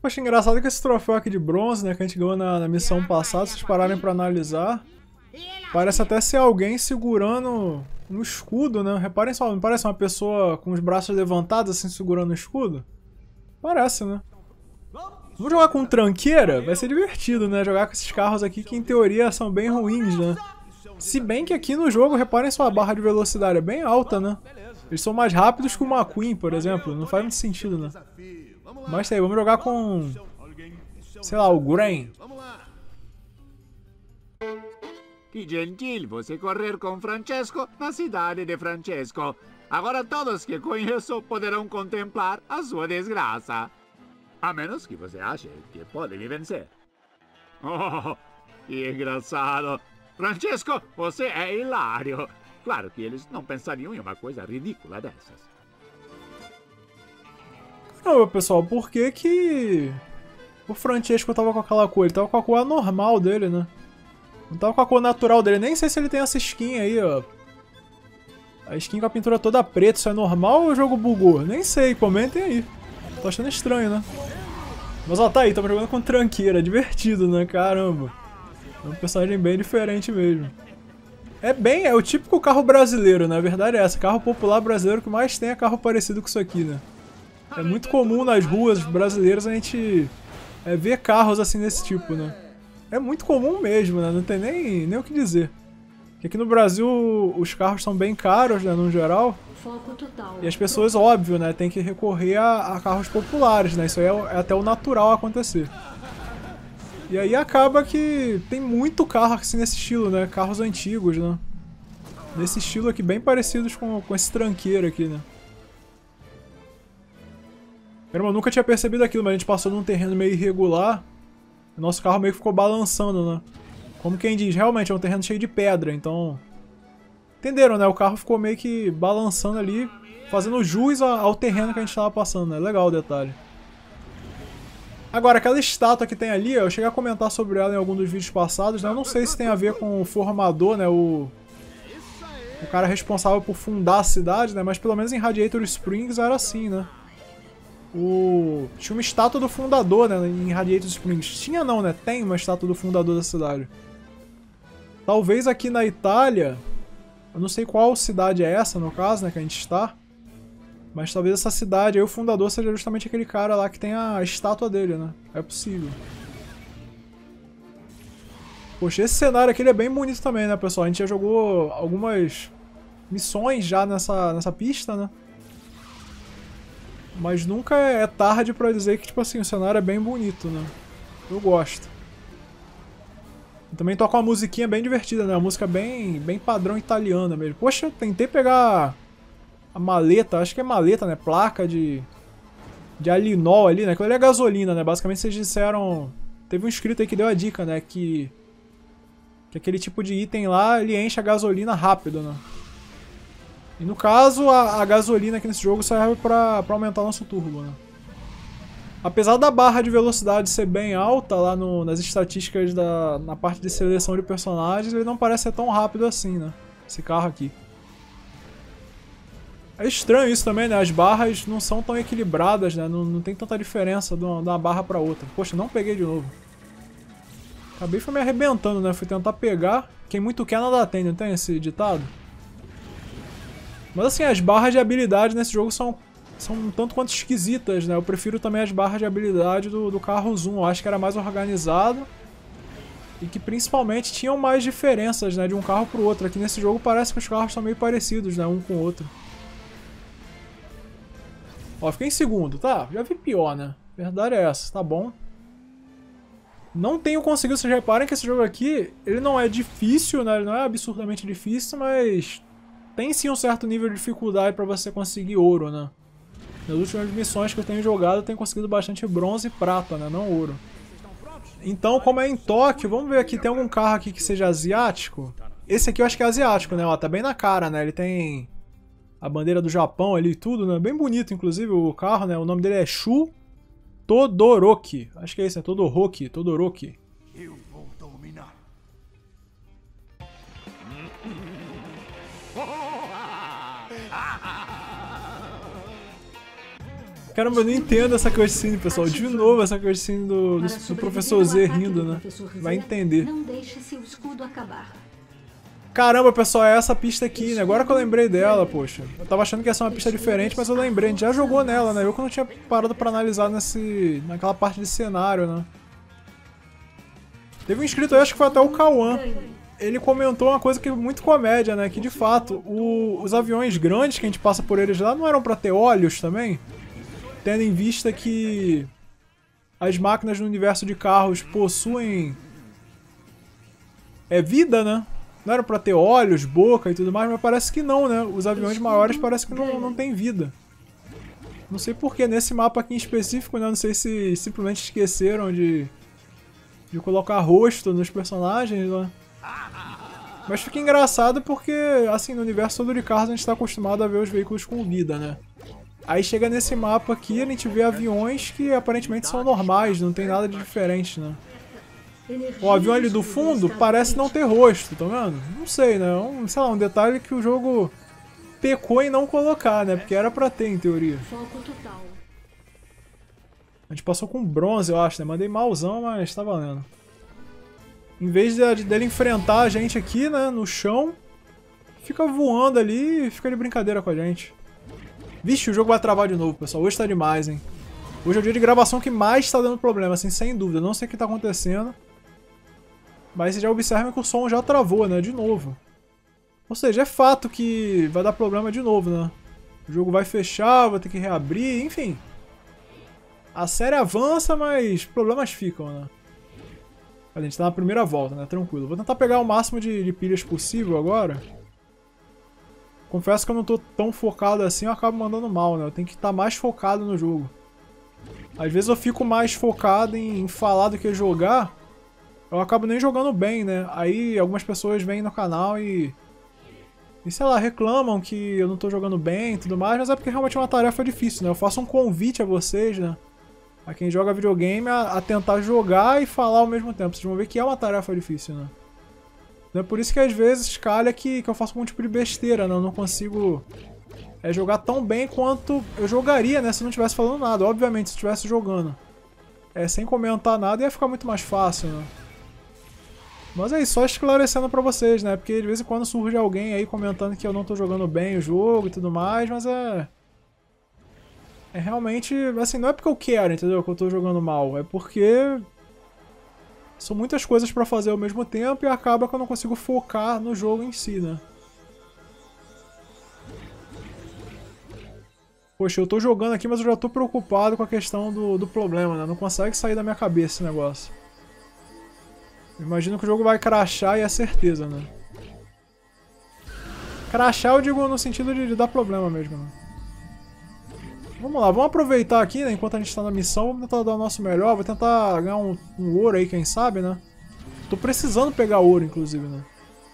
Poxa, engraçado que esse troféu aqui de bronze, né, que a gente ganhou na missão passada, se vocês pararem pra analisar, parece até ser alguém segurando um escudo, né? Reparem só, não parece uma pessoa com os braços levantados assim segurando o escudo? Parece, né? Vamos jogar com tranqueira? Vai ser divertido, né? Jogar com esses carros aqui que em teoria são bem ruins, né? Se bem que aqui no jogo, reparem só, a barra de velocidade é bem alta, né? Eles são mais rápidos que o McQueen, por exemplo. Não faz muito sentido, né? Mas tá aí, vamos jogar com... sei lá, o Grain. Que gentil você correr com Francesco na cidade de Francesco. Agora todos que conheço poderão contemplar a sua desgraça. A menos que você ache que pode me vencer. Oh, que engraçado. Francesco, você é hilário. Claro que eles não pensariam em uma coisa ridícula dessas. Não, pessoal, por que que o Francesco tava com aquela cor? Ele tava com a cor anormal dele, né? Não tava com a cor natural dele. Nem sei se ele tem essa skin aí, ó. A skin com a pintura toda preta, isso é normal ou o jogo bugou? Nem sei, comentem aí. Tô achando estranho, né? Mas ó, tá aí, tamo jogando com tranqueira, divertido, né? Caramba. É um personagem bem diferente mesmo. É o típico carro brasileiro, né? A verdade é essa, carro popular brasileiro que mais tem é carro parecido com isso aqui, né? É muito comum nas ruas brasileiras a gente ver carros assim desse tipo, né? É muito comum mesmo, né? Não tem nem o que dizer. Porque aqui no Brasil os carros são bem caros, né, no geral. Foco total. E as pessoas, óbvio, né, tem que recorrer a carros populares, né? Isso aí é até o natural acontecer. E aí acaba que tem muito carro assim nesse estilo, né? Carros antigos, né? Nesse estilo aqui, bem parecidos com esse tranqueiro aqui, né? Eu nunca tinha percebido aquilo, mas a gente passou num terreno meio irregular. O nosso carro meio que ficou balançando, né? Como quem diz, realmente é um terreno cheio de pedra, então... entenderam, né? O carro ficou meio que balançando ali, fazendo jus ao terreno que a gente tava passando, né? Legal o detalhe. Agora, aquela estátua que tem ali, eu cheguei a comentar sobre ela em algum dos vídeos passados, né? Eu não sei se tem a ver com o formador, né? O cara responsável por fundar a cidade, né? Mas pelo menos em Radiator Springs era assim, né? Tinha uma estátua do fundador, né, em Radiator Springs. Tinha não, né? Tem uma estátua do fundador da cidade. Talvez aqui na Itália, eu não sei qual cidade é essa, no caso, né, que a gente está. Mas talvez essa cidade aí, o fundador seja justamente aquele cara lá que tem a estátua dele, né? É possível. Poxa, esse cenário aqui ele é bem bonito também, né, pessoal? A gente já jogou algumas missões já nessa pista, né? Mas nunca é tarde pra dizer que, tipo assim, o cenário é bem bonito, né? Eu gosto. E também toca uma musiquinha bem divertida, né? Uma música bem padrão italiana mesmo. Poxa, eu tentei pegar a maleta, acho que é maleta, né? Placa de alinol ali, né? Aquilo ali é gasolina, né? Basicamente vocês disseram... Teve um inscrito aí que deu a dica, né? Que aquele tipo de item lá, ele enche a gasolina rápido, né? E no caso, a gasolina aqui nesse jogo serve pra aumentar o nosso turbo, né? Apesar da barra de velocidade ser bem alta lá nas estatísticas na parte de seleção de personagens, ele não parece ser tão rápido assim, né? Esse carro aqui. É estranho isso também, né? As barras não são tão equilibradas, né? Não tem tanta diferença de uma barra pra outra. Poxa, não peguei de novo. Acabei foi me arrebentando, né? Fui tentar pegar. Quem muito quer nada tem, não tem esse ditado? Mas assim, as barras de habilidade nesse jogo são um tanto quanto esquisitas, né? Eu prefiro também as barras de habilidade do carro Zoom. Eu acho que era mais organizado. E que principalmente tinham mais diferenças, né? De um carro pro outro. Aqui nesse jogo parece que os carros são meio parecidos, né? Um com o outro. Ó, fiquei em segundo, tá? Já vi pior, né? Verdade é essa, tá bom. Não tenho conseguido, vocês reparem que esse jogo aqui, ele não é difícil, né? Ele não é absurdamente difícil, mas... tem sim um certo nível de dificuldade pra você conseguir ouro, né? Nas últimas missões que eu tenho jogado, eu tenho conseguido bastante bronze e prata, né? Não ouro. Então, como é em Tóquio, vamos ver aqui, tem algum carro aqui que seja asiático? Esse aqui eu acho que é asiático, né? Ó, tá bem na cara, né? Ele tem a bandeira do Japão ali e tudo, né? Bem bonito, inclusive, o carro, né? O nome dele é Shu Todoroki. Acho que é esse, é Todoroki. Eu vou dominar. Caramba, eu não entendo essa cutscene, pessoal. De novo essa cutscene do professor Z rindo, né? Vai entender. Não deixe seu escudo acabar. Caramba, pessoal, é essa pista aqui, né? Agora que eu lembrei dela, poxa. Eu tava achando que ia ser uma pista diferente, mas eu lembrei. A gente já jogou nela, né? Eu que não tinha parado pra analisar naquela parte de cenário, né? Teve um inscrito aí, acho que foi até o Cauã. Ele comentou uma coisa que é muito comédia, né? Que de fato, os aviões grandes que a gente passa por eles lá não eram pra ter olhos também? Tendo em vista que as máquinas no universo de carros possuem vida, né? Não era pra ter olhos, boca e tudo mais, mas parece que não, né? Os aviões maiores parece que não tem vida. Não sei porquê, nesse mapa aqui em específico, né? Não sei se simplesmente esqueceram de colocar rosto nos personagens, né? Mas fica engraçado porque, assim, no universo todo de carros a gente tá acostumado a ver os veículos com vida, né? Aí chega nesse mapa aqui, a gente vê aviões que aparentemente são normais, não tem nada de diferente, né? O avião ali do fundo parece não ter rosto, tá vendo? Não sei, né? Sei lá, um detalhe que o jogo pecou em não colocar, né? Porque era pra ter, em teoria. Foco total. A gente passou com bronze, eu acho, né? Mandei malzão, mas tá valendo. Em vez dele enfrentar a gente aqui, né? No chão, fica voando ali e fica de brincadeira com a gente. Vixe, o jogo vai travar de novo, pessoal. Hoje tá demais, hein? Hoje é o dia de gravação que mais tá dando problema, assim, sem dúvida. Não sei o que tá acontecendo. Mas vocês já observam que o som já travou, né? De novo. Ou seja, é fato que vai dar problema de novo, né? O jogo vai fechar, vai ter que reabrir, enfim. A série avança, mas problemas ficam, né? A gente tá na primeira volta, né? Tranquilo. Vou tentar pegar o máximo de pilhas possível agora. Confesso que eu não tô tão focado assim, eu acabo mandando mal, né? Eu tenho que estar mais focado no jogo. Às vezes eu fico mais focado em falar do que jogar. Eu acabo nem jogando bem, né? Aí algumas pessoas vêm no canal e sei lá, reclamam que eu não tô jogando bem e tudo mais, mas é porque realmente é uma tarefa difícil, né? Eu faço um convite a vocês, né? A quem joga videogame a tentar jogar e falar ao mesmo tempo. Vocês vão ver que é uma tarefa difícil, né? Então é por isso que às vezes calha que eu faço algum tipo de besteira, né? Eu não consigo jogar tão bem quanto eu jogaria, né? Se não estivesse falando nada. Obviamente, se estivesse jogando sem comentar nada, ia ficar muito mais fácil, né? Mas é isso, só esclarecendo pra vocês, né? Porque de vez em quando surge alguém aí comentando que eu não tô jogando bem o jogo e tudo mais, mas é realmente, assim, não é porque eu quero, entendeu? Que eu tô jogando mal, é porque são muitas coisas pra fazer ao mesmo tempo e acaba que eu não consigo focar no jogo em si, né? Poxa, eu tô jogando aqui, mas eu já tô preocupado com a questão do problema, né? Não consegue sair da minha cabeça esse negócio. Imagino que o jogo vai crashar e é certeza, né? Crashar eu digo no sentido de dar problema mesmo, né? Vamos lá, vamos aproveitar aqui, né? Enquanto a gente tá na missão, vamos tentar dar o nosso melhor. Vou tentar ganhar um ouro aí, quem sabe, né? Tô precisando pegar ouro, inclusive, né?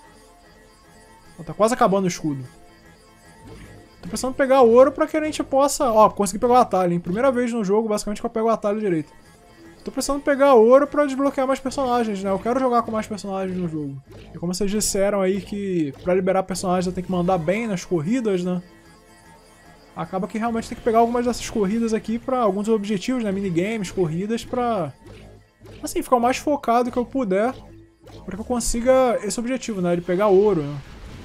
Tá quase acabando o escudo. Tô precisando pegar ouro pra que a gente possa... Ó, consegui pegar o atalho, hein? Primeira vez no jogo, basicamente, que eu pego o atalho direito. Tô precisando pegar ouro pra desbloquear mais personagens, né? Eu quero jogar com mais personagens no jogo. E como vocês disseram aí que pra liberar personagens eu tenho que mandar bem nas corridas, né? Acaba que realmente tem que pegar algumas dessas corridas aqui pra alguns objetivos, né? Minigames, corridas, pra... assim, ficar o mais focado que eu puder pra que eu consiga esse objetivo, né? De pegar ouro, né?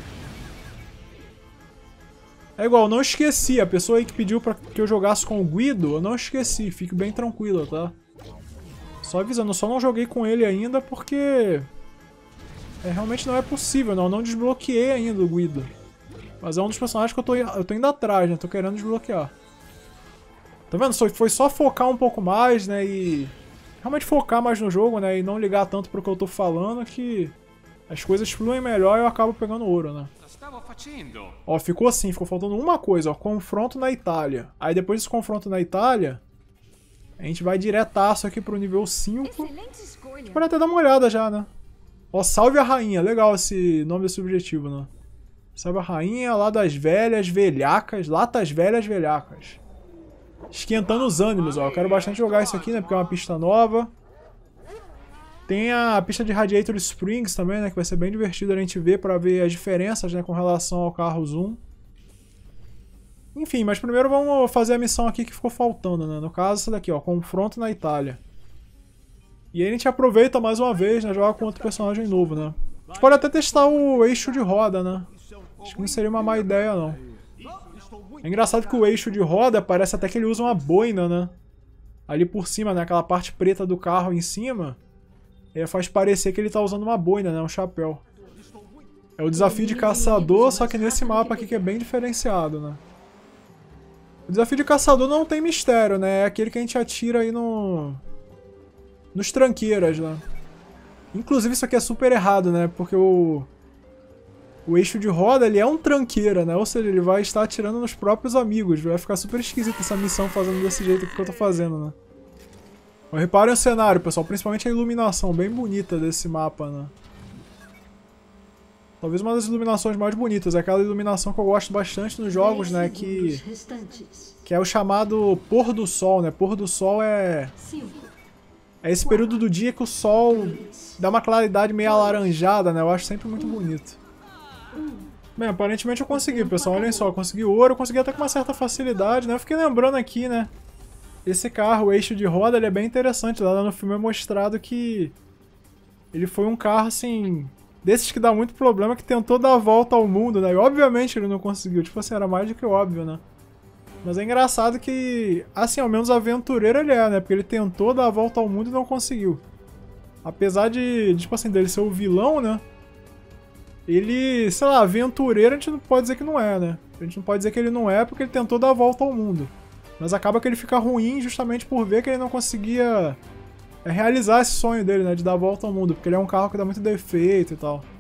É igual, eu não esqueci. A pessoa aí que pediu pra que eu jogasse com o Guido, eu não esqueci. Fique bem tranquilo, tá? Só avisando, eu só não joguei com ele ainda porque... realmente não é possível, não. Eu não desbloqueei ainda o Guido. Mas é um dos personagens que eu tô indo atrás, né? Tô querendo desbloquear. Tá vendo? Foi só focar um pouco mais, né? E... realmente focar mais no jogo, né? E não ligar tanto pro que eu tô falando que... as coisas fluem melhor e eu acabo pegando ouro, né? Ó, ficou assim. Ficou faltando uma coisa, ó. Confronto na Itália. Aí depois desse confronto na Itália... a gente vai diretaço aqui pro nível 5. A gente pode até dar uma olhada já, né? Ó, salve a rainha. Legal esse nome desse objetivo, né? Salve a rainha lá das velhas velhacas. Latas velhas velhacas. Esquentando os ânimos, ó. Eu quero bastante jogar isso aqui, né? Porque é uma pista nova. Tem a pista de Radiator Springs também, né? Que vai ser bem divertido a gente ver pra ver as diferenças, né? Com relação ao carro Zoom. Enfim, mas primeiro vamos fazer a missão aqui que ficou faltando, né? No caso, essa daqui, ó. Confronto na Itália. E aí a gente aproveita mais uma vez, né? Joga com outro personagem novo, né? A gente pode até testar o eixo de roda, né? Acho que não seria uma má ideia, não. É engraçado que o eixo de roda parece até que ele usa uma boina, né? Ali por cima, né? Aquela parte preta do carro em cima. Faz parecer que ele tá usando uma boina, né? Um chapéu. É o desafio de caçador, só que nesse mapa aqui que é bem diferenciado, né? O desafio de caçador não tem mistério, né? É aquele que a gente atira aí nos tranqueiras, né? Inclusive isso aqui é super errado, né? Porque o eixo de roda, ele é um tranqueira, né? Ou seja, ele vai estar atirando nos próprios amigos. Vai ficar super esquisito essa missão fazendo desse jeito que eu tô fazendo, né? Mas reparem o cenário, pessoal. Principalmente a iluminação bem bonita desse mapa, né? Talvez uma das iluminações mais bonitas. É aquela iluminação que eu gosto bastante nos jogos, né? Que é o chamado pôr do sol, né? Pôr do sol é esse período do dia que o sol dá uma claridade meio alaranjada, né? Eu acho sempre muito bonito. Bem, aparentemente eu consegui, pessoal. Olhem só, eu consegui ouro, eu consegui até com uma certa facilidade, né? Eu fiquei lembrando aqui, né? Esse carro, o eixo de roda, ele é bem interessante. Lá no filme é mostrado que ele foi um carro, assim, desses que dá muito problema, que tentou dar a volta ao mundo, né? E obviamente ele não conseguiu. Tipo assim, era mais do que óbvio, né? Mas é engraçado que, assim, ao menos aventureiro ele é, né? Porque ele tentou dar a volta ao mundo e não conseguiu. Apesar de tipo assim, dele ser o vilão, né? Ele, sei lá, aventureiro a gente não pode dizer que não é, né? A gente não pode dizer que ele não é porque ele tentou dar a volta ao mundo. Mas acaba que ele fica ruim justamente por ver que ele não conseguia realizar esse sonho dele, né? De dar a volta ao mundo. Porque ele é um carro que dá muito defeito e tal.